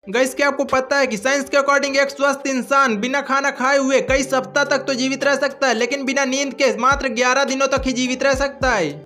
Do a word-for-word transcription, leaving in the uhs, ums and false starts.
Guys क्या आपको पता है कि साइंस के अकॉर्डिंग एक स्वस्थ इंसान बिना खाना खाए हुए कई सप्ताह तक तो जीवित रह सकता है, लेकिन बिना नींद के मात्र ग्यारह दिनों तक ही जीवित रह सकता है।